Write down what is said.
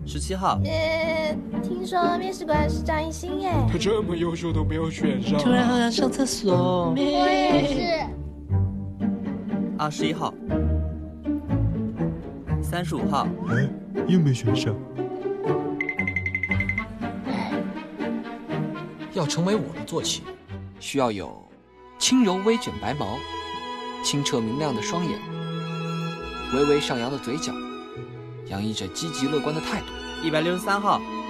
17号。 听说面试官是张艺兴耶。 他这么优秀都没有选上。 突然好想上厕所。 我也是。 21号。35号。 哎，又没选上。 要成为我的坐骑，需要有轻柔微卷白毛、清澈明亮的双眼、微微上扬的嘴角，洋溢着积极乐观的态度。 163号。